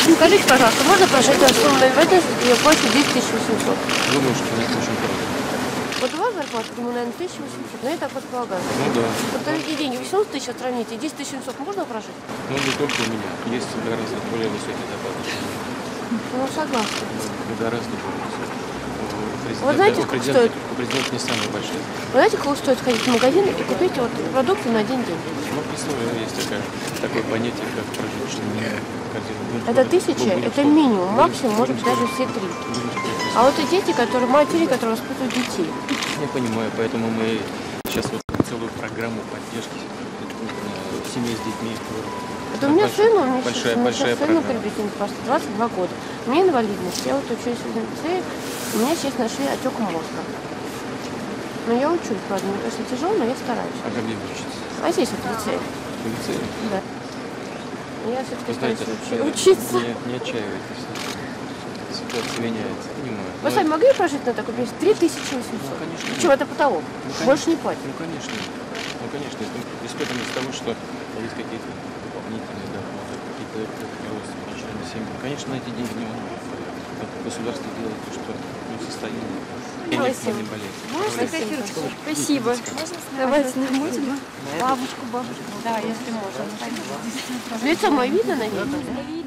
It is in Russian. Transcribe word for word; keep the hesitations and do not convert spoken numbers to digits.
Скажите, пожалуйста, можно прожить на сумму в этом ее платит десять тысяч восемьсот? Думаю, что нет, очень просто. Вот у вас зарплата, думаю, наверное, тысяча восемьсот, но я так предполагаю. Ну да. Вот и деньги, восемьсот тысяч отравните, десять тысяч семьсот можно прожить? Ну не только у меня, есть гораздо более высокие зарплаты. Ну, согласна. Гораздо более высокие. Вы знаете, сколько стоит? У президента не самые большие. Вы знаете, сколько стоит сходить в магазин и купить вот продукты на один день? Ну, представляю, есть такая, такое понятие, как прожиточная корзина. Это тысяча, это минимум, максимум, может быть, даже все три. А вот и дети, которые, матери, которые воспитывают детей. Я понимаю, поэтому мы сейчас вот целую программу поддержки семей с детьми. Это у меня сын, у меня большая, сейчас, большая сыну программа. приблизительно двадцать два года. У меня инвалидность, я вот учусь в лицее, у меня сейчас нашли отек мозга. Но я учусь, правда, мне, конечно, тяжело, но я стараюсь. А где вы учитесь? А здесь вот в лицее. В лицее? Да. Я все-таки стараюсь учи- э, учиться. Не, не отчаивайтесь. Ситуация меняется, понимаю. Вы сами могли прожить на такой месяц? три тысячи восемьсот. Ну, конечно. Причем это потолок. Ну, Больше не платят. Ну, конечно. Ну, конечно. Это исходно из того, что есть какие-то дополнительные доходы, какие-то родственные члены семьи. Конечно, на эти деньги не могут. Государство делает то, что в состоянии. И никто не болеет. Можно копирочку? Спасибо. Давайте будем. Бабушку, бабушку. Да, если можно. Лицо мое видно на ней?